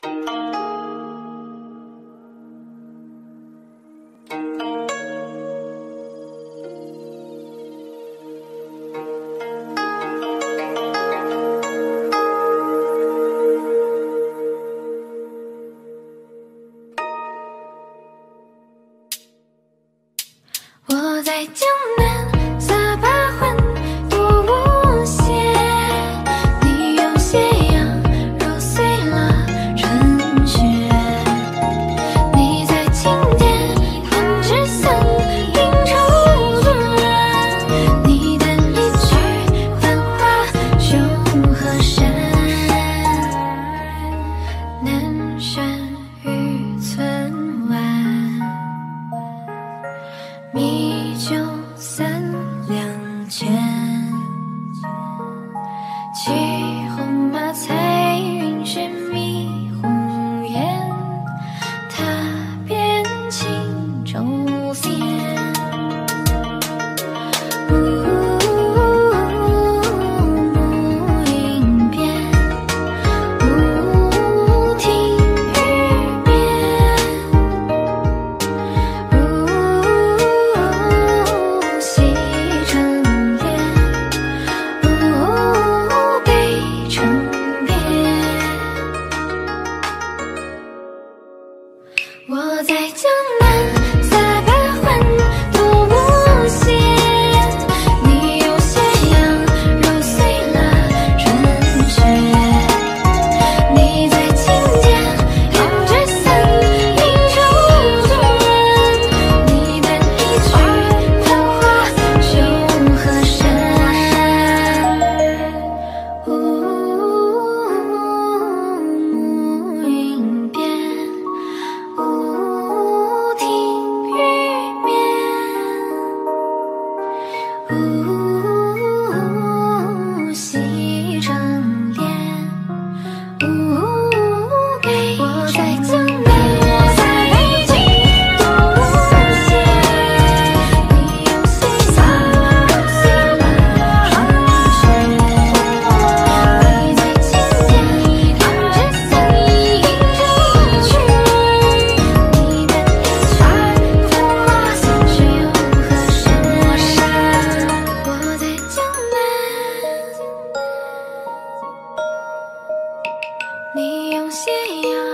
我在江南撒把欢，多无邪。你用斜阳揉碎了春雪。你在青天弹指伞，映愁断。你的一曲繁华雄河山，南山渔村湾。米酒三两钱，骑红马彩云轩迷红颜，踏遍轻舟仙。暮云边，亭雨眠。西城烟，北城边。我在江南撒把欢，多无邪。你用斜阳揉碎了春雪。你在青天弹指伞，映愁断。你的一曲繁华雄河山。暮云边，亭雨眠。西城烟，北我在江南撒北京，多无邪。你用斜阳揉碎了春雪。你在青天弹指伞，映愁去。你的一曲繁华雄河山。我在江南，你用斜阳